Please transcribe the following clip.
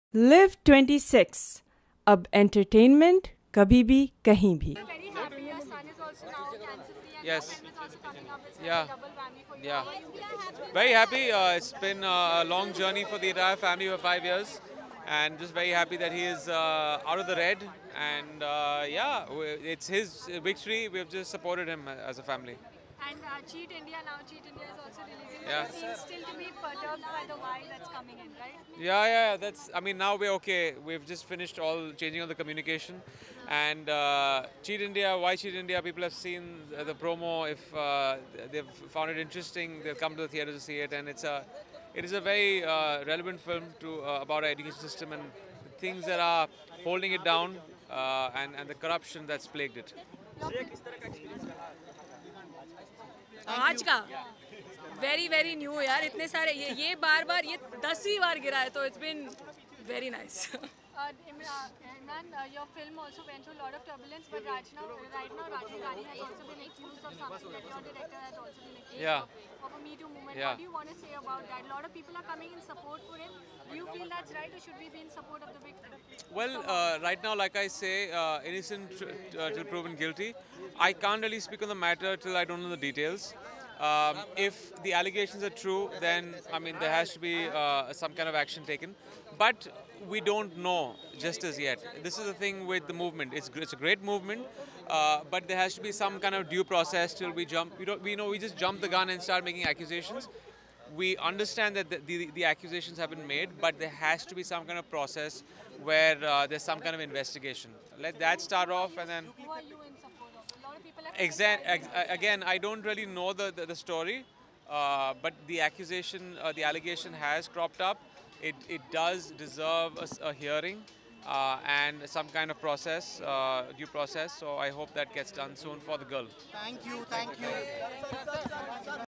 Live 26. अब entertainment कभी भी कहीं भी. We're very happy. Your son is also now cancer free, and Yes. your film is also coming up. It's Yeah. like a double whammy for you. Yeah. How are you? Very happy. It's been a long journey for the entire family for 5 years, and just very happy that he is out of the red. And it's his victory. We've just supported him as a family. And Cheat India now. Cheat India is also releasing. Yeah. It seems still to be perturbed by the why that's coming in, right? Yeah. I mean, now we're okay. We've just finished all changing of the communication, and Cheat India. Why Cheat India? People have seen the promo. If they've found it interesting, they'll come to the theater to see it, and it is a very relevant film to about our education system and the things that are holding it down, and the corruption that's plagued it. आज का very very new यार, इतने सारे ये बार बार ये 10वीं बार गिरा है, तो it's been very nice. Imran, your film also went through a lot of turbulence, but right now, Rajiv Rani has also been accused of something that your director has also been accused of a Me Too movement. Yeah. What do you want to say about that? A lot of people are coming in support for him. Do you feel that's right, or should we be in support of the victim? Well, right now, like I say, innocent till proven guilty. I can't really speak on the matter till I don't know the details. If the allegations are true, then I mean there has to be some kind of action taken. But we don't know just as yet. This is the thing with the movement. It's a great movement, but there has to be some kind of due process till we jump. We just jump the gun and start making accusations. We understand that the accusations have been made, but there has to be some kind of process where there's some kind of investigation. Let that start off, and then. Who are you in support of? A lot of people are Again, I don't really know the story, but the allegation has cropped up. It does deserve a hearing and some kind of process, due process. So I hope that gets done soon for the girl. Thank you.